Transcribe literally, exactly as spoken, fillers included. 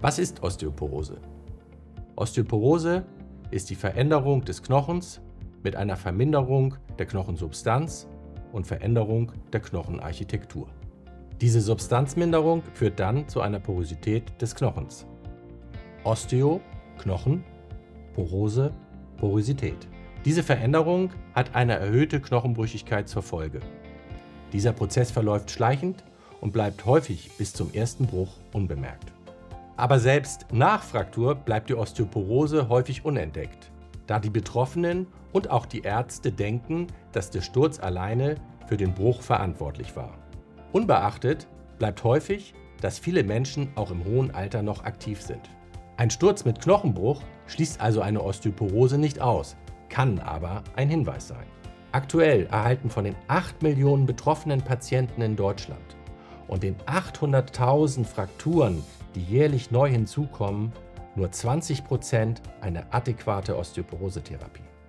Was ist Osteoporose? Osteoporose ist die Veränderung des Knochens mit einer Verminderung der Knochensubstanz und Veränderung der Knochenarchitektur. Diese Substanzminderung führt dann zu einer Porosität des Knochens. Osteo, Knochen, Porose, Porosität. Diese Veränderung hat eine erhöhte Knochenbrüchigkeit zur Folge. Dieser Prozess verläuft schleichend und bleibt häufig bis zum ersten Bruch unbemerkt. Aber selbst nach Fraktur bleibt die Osteoporose häufig unentdeckt, da die Betroffenen und auch die Ärzte denken, dass der Sturz alleine für den Bruch verantwortlich war. Unbeachtet bleibt häufig, dass viele Menschen auch im hohen Alter noch aktiv sind. Ein Sturz mit Knochenbruch schließt also eine Osteoporose nicht aus, kann aber ein Hinweis sein. Aktuell erhalten von den acht Millionen betroffenen Patienten in Deutschland und den achthunderttausend Frakturen, die jährlich neu hinzukommen, nur zwanzig Prozent eine adäquate Osteoporosetherapie.